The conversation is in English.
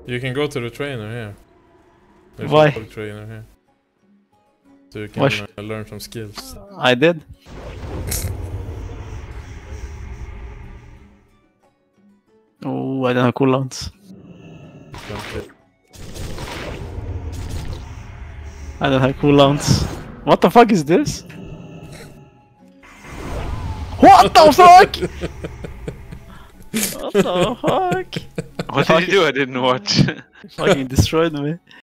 You can go to the trainer here. There's Why? a dog trainer here. So you can learn some skills. I did. Oh, I don't have cooldowns. I don't have cooldowns. What the fuck is this? What the fuck? What the fuck? What did you do? I didn't watch. Fucking destroyed me.